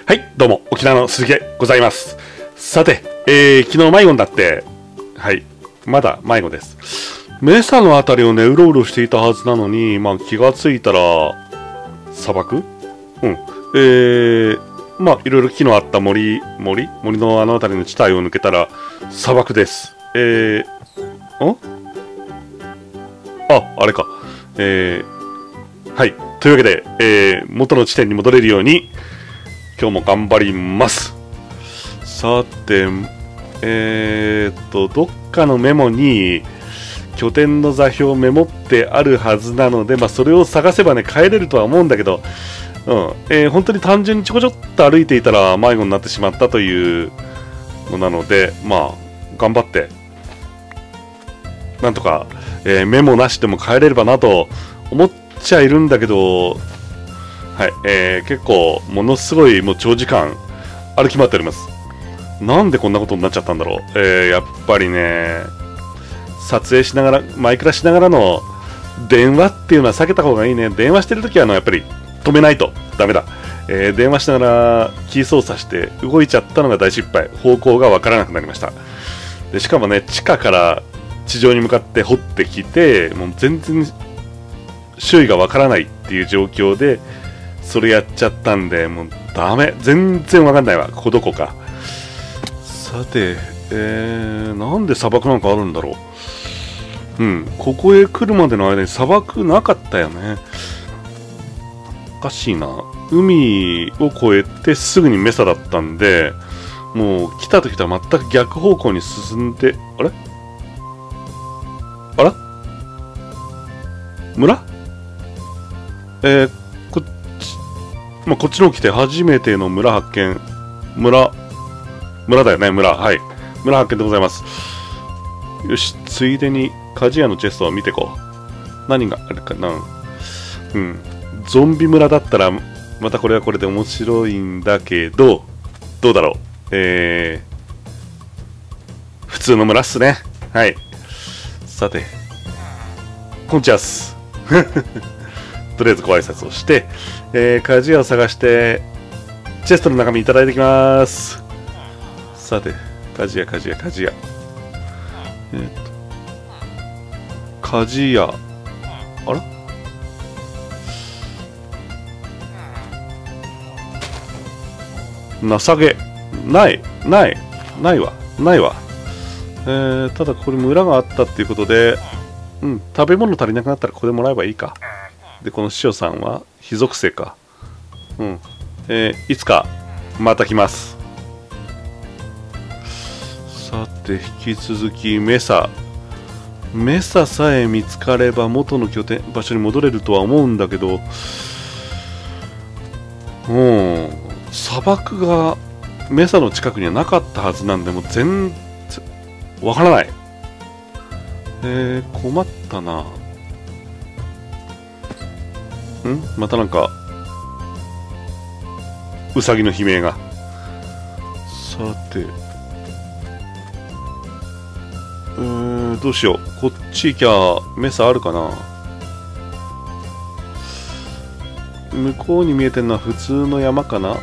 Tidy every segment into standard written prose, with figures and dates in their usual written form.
はい、どうも、沖縄の鈴木でございます。さて、昨日迷子になって、はい、まだ迷子です。メサのあたりをね、うろうろしていたはずなのに、まあ気がついたら、砂漠まあいろいろ木のあった森のあのあたりの地帯を抜けたら、砂漠です。あれか。はい、というわけで、元の地点に戻れるように、今日も頑張ります。さて、どっかのメモに拠点の座標メモってあるはずなので、まあ、それを探せばね、帰れるとは思うんだけど、本当に単純にちょこちょっと歩いていたら迷子になってしまったというのなので、まあ、頑張って、なんとか、メモなしでも帰れればなと思っちゃいるんだけど、はい、結構ものすごいもう長時間歩き回っております。なんでこんなことになっちゃったんだろう。やっぱりね、撮影しながら、マイクラしながらの電話っていうのは避けた方がいいね。電話してるときはやっぱり止めないとダメだ。電話しながらキー操作して動いちゃったのが大失敗。方向がわからなくなりました。でしかもね、地下から地上に向かって掘ってきて、もう全然周囲がわからないっていう状況で、それやっちゃったんで、もうダメ。全然わかんないわ。ここどこか。さて、なんで砂漠なんかあるんだろう。ここへ来るまでの間に砂漠なかったよね。おかしいな。海を越えてすぐにメサだったんで、もう来た時とは全く逆方向に進んで、あれ村こっちの来て初めての村発見。村だよね、村。はい。村発見でございます。よし、ついでに鍛冶屋のチェストを見てこう。何があるかな。ゾンビ村だったら、またこれはこれで面白いんだけど、どうだろう。普通の村っすね。はい。さて、こんちゃっす。とりあえずご挨拶をして、鍛冶屋を探して、チェストの中身いただいてきます。さて、鍛冶屋。鍛冶屋。あら情け。ないわ。ただこれ村があったっていうことで、食べ物足りなくなったらここでもらえばいいか。で、この師匠さんは非属性か。いつかまた来ます。さて、引き続きメサさえ見つかれば元の拠点場所に戻れるとは思うんだけど、砂漠がメサの近くにはなかったはずなんで、もう全然わからない。困ったな。またなんかウサギの悲鳴が。さて、どうしよう。こっち行きゃメサあるかな。向こうに見えてるのは普通の山かな。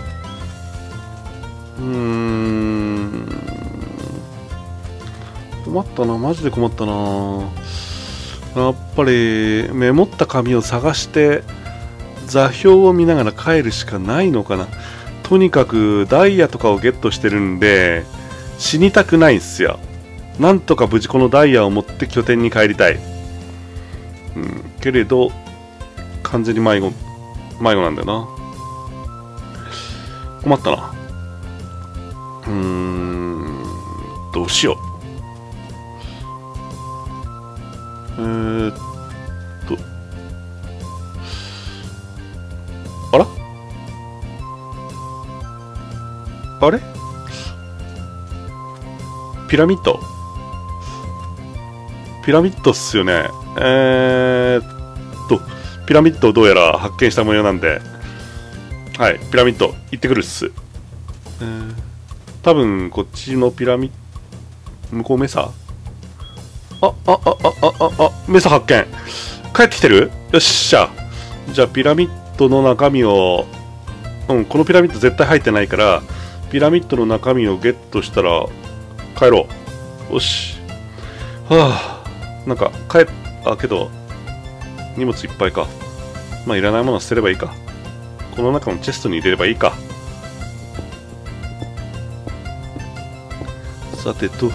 困ったな、マジで困ったな。やっぱりメモった紙を探して座標を見ながら帰るしかないのかな。とにかくダイヤとかをゲットしてるんで死にたくないんすよ。なんとか無事このダイヤを持って拠点に帰りたい。けれど完全に迷子なんだよな。困ったな。どうしよう。あれピラミッドっすよね。ピラミッドをどうやら発見した模様なんで、はい、ピラミッド行ってくるっす。多分こっちのピラミッド、向こうメサ、メサ発見。帰ってきてる？よっしゃ。じゃあピラミッドの中身をうん、このピラミッド絶対入ってないから、ピラミッドの中身をゲットしたら帰ろう。よし。はあ、なんかけど荷物いっぱいか。まあいらないものは捨てればいいか。この中のチェストに入れればいいか。さてと、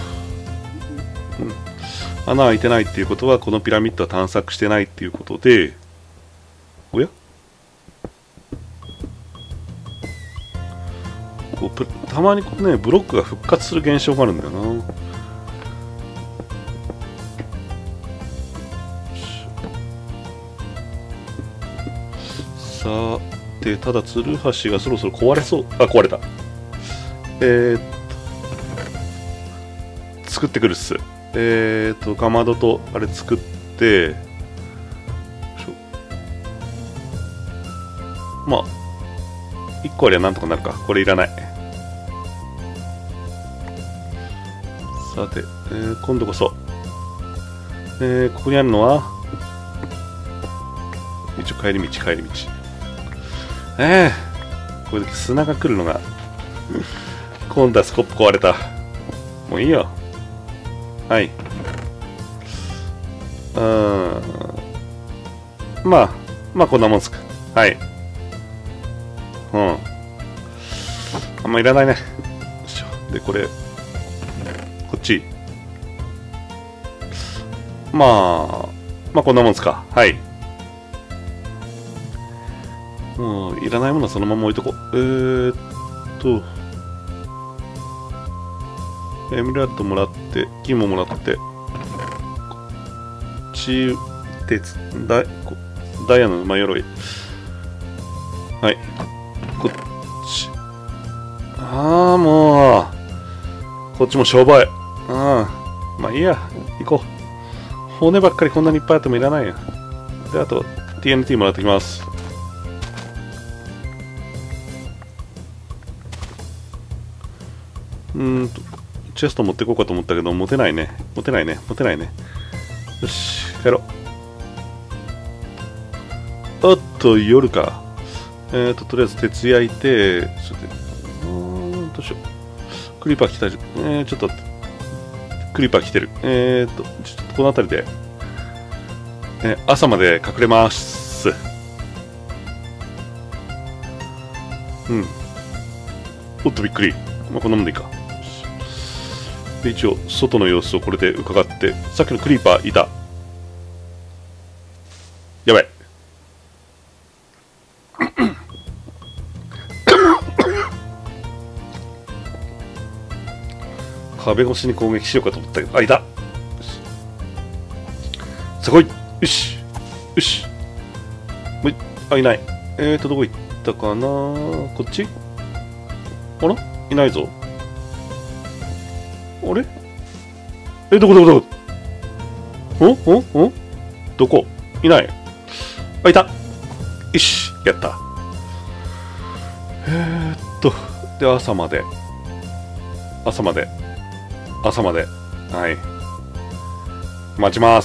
穴開いてないっていうことはこのピラミッドは探索してないっていうことで、おや、こうたまにねブロックが復活する現象があるんだよな。さて、ただツルハシがそろそろ壊れそう。あ、壊れた。作ってくるっす。かまどとあれ作って、まあ1個ありゃなんとかなるか。これいらない。さて、今度こそ、ここにあるのは一応帰り道。これだけ砂が来るのが今度はスコップ壊れた。もういいよ。はい。まあこんなもんすか。はい。あんまいらないね。よいしょ。でこれこっち。まあこんなもんすか。はい。もういらないものはそのまま置いとこう。エメラルドもらって、金ももらって、鉄、ダイヤの馬鎧。はい。こっち。もう、こっちも商売。まあいいや、行こう。骨ばっかりこんなにいっぱいあってもいらないや。で、あと、TNT もらってきます。チェスト持っていこうかと思ったけど、持てないね。よし、帰ろう。おっと、夜か。とりあえず鉄焼いて、どうしよう。クリーパー来た。ちょっと、クリーパー来てる。ちょっとこの辺りで、朝まで隠れます。おっと、びっくり。まあ、こんなもんでいいか。で一応外の様子をこれで伺って、さっきのクリーパーいた。やばい。壁越しに攻撃しようかと思ったけど、いた。さあ来い。よしいない。どこ行ったかな。こっち。あら、いないぞ。あれ、どこどこ、いない。いた。よし、やった。で、朝まで。はい。待ちます。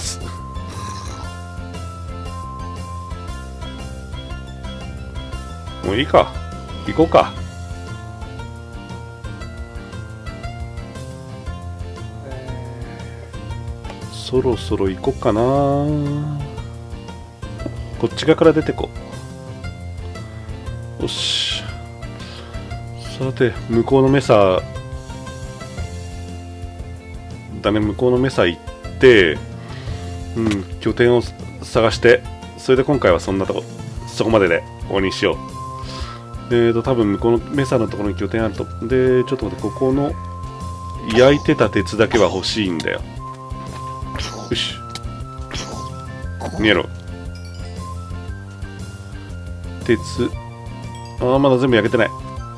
もういいか。行こうか。そろそろ行こうかな。こっち側から出てこう。よし。さて、向こうのメサだね。向こうのメサ行って、拠点を探して、それで今回はそこまでで終わりにしよう。多分向こうのメサのところに拠点あると。で、ちょっと待って、ここの焼いてた鉄だけは欲しいんだよ。よし。見えろ。鉄。まだ全部焼けてない。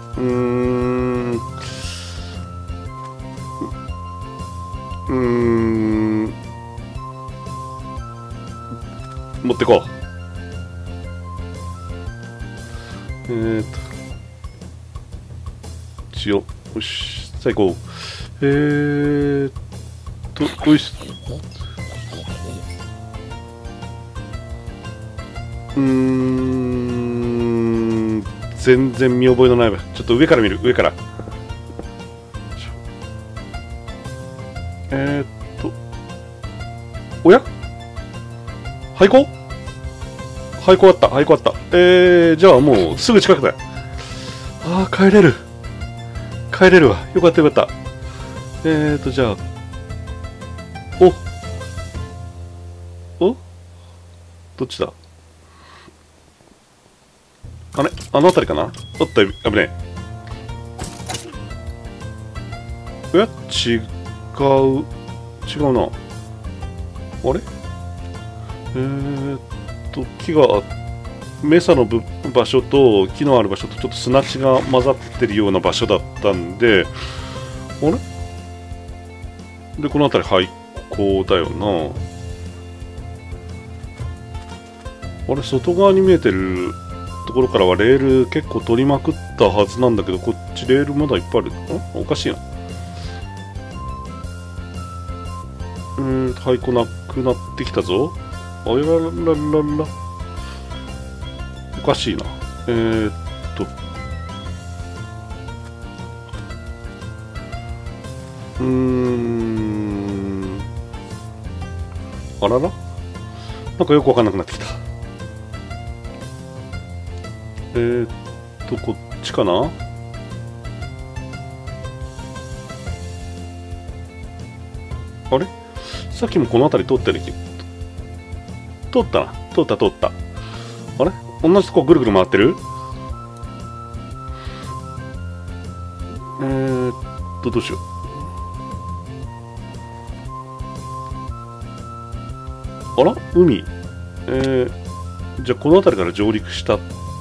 持ってこう。一応。よし。最高。よし。 全然見覚えのない。ちょっと上から見る、上から。おや廃校廃校あった、廃校あった。じゃあもうすぐ近くだよ。ああ、帰れる。帰れるわ。よかったよかった。じゃあ。おどっちだあれあの辺りかなおっと、危ねえ。違うな。あれ木が、メサの場所と木のある場所とちょっと砂地が混ざってるような場所だったんで、あれで、この辺り廃校だよな。あれ、外側に見えてるところからはレール結構取りまくったはずなんだけど、こっちレールまだいっぱいある。おかしいな。廃校なくなってきたぞ。あららららら。おかしいな。あららなんかよくわかんなくなってきた。こっちかな。あれさっきもこの辺り通ったよね。通ったな。通った。あれ同じとこぐるぐる回ってる。どうしよう。あら海。じゃあこの辺りから上陸した。あ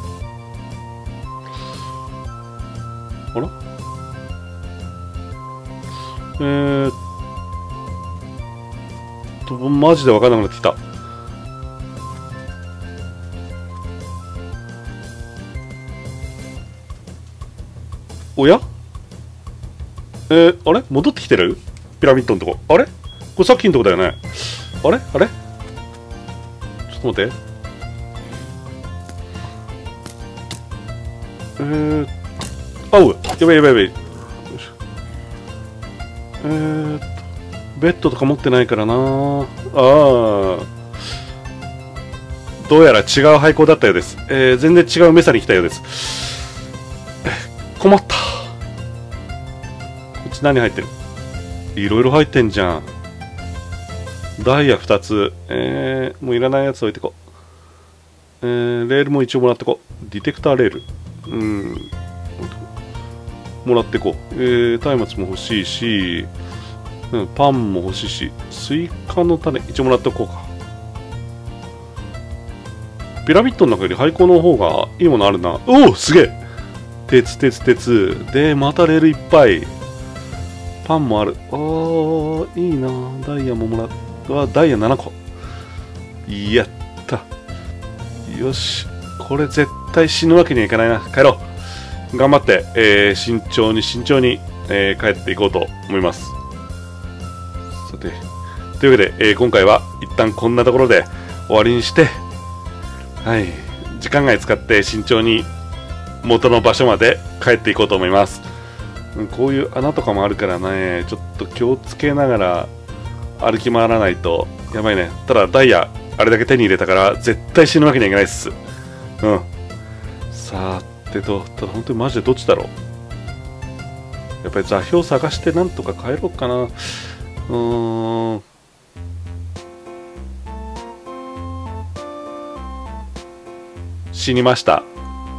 らマジで分からなくなってきた。おやあれ戻ってきてるピラミッドのとこ。あれこれさっきのとこだよね。あれちょっと待って。あうやばい。ベッドとか持ってないからな。どうやら違う廃校だったようです。全然違うメサに来たようです。困った。こっち何入ってる。いろいろ入ってんじゃん。ダイヤ2つ。もういらないやつ置いてこう。レールも一応もらってこう。ディテクターレール。もらってこう。松明も欲しいし、パンも欲しいし、スイカの種一応もらっておこうか。ピラミッドの中より廃校の方がいいものあるな。おおすげえ鉄で、またレールいっぱい。パンもある。いいな。ダイヤももらう。ダイヤ7個。やった。よし。これ絶対死ぬわけにはいかないな。帰ろう。頑張って、慎重に、帰っていこうと思います。さて。というわけで、今回は一旦こんなところで終わりにして、はい。時間外使って慎重に元の場所まで帰っていこうと思います。こういう穴とかもあるからね、ちょっと気をつけながら歩き回らないとやばいね。ただダイヤあれだけ手に入れたから絶対死ぬわけにはいかないっす。さてと、ただ本当にマジでどっちだろう。やっぱり座標探してなんとか帰ろうかな。死にました。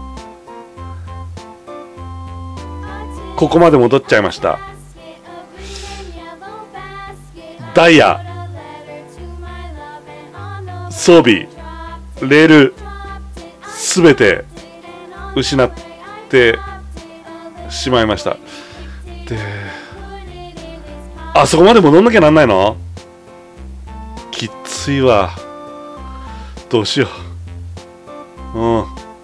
ここまで戻っちゃいました。ダイヤ、装備、レール、すべて失ってしまいました。で、あそこまで戻んなきゃなんないの？きついわ。どうしよう。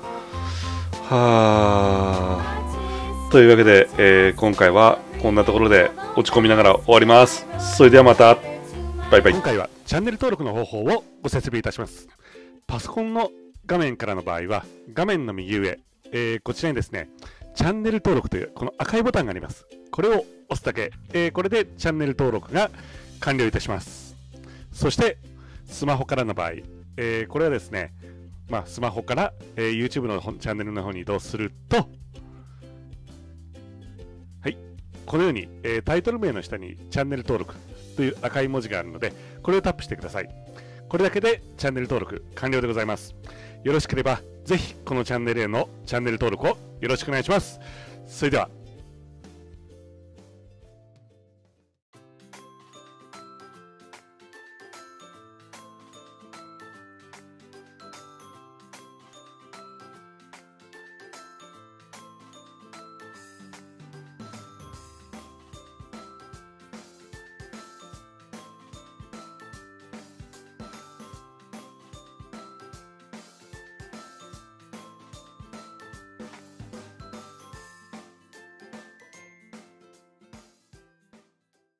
というわけで、今回はこんなところで落ち込みながら終わります。それではまた。バイバイ。今回はチャンネル登録の方法をご説明いたします。パソコンの画面からの場合は、画面の右上、 こちらにですね、チャンネル登録というこの赤いボタンがあります。これを押すだけ、これでチャンネル登録が完了いたします。そして、スマホからの場合、これはですね、スマホから、YouTube のチャンネルの方に移動すると、はい、このように、タイトル名の下にチャンネル登録という赤い文字があるので、これをタップしてください。これだけでチャンネル登録完了でございます。よろしければ、ぜひこのチャンネルへのチャンネル登録をよろしくお願いします。それでは。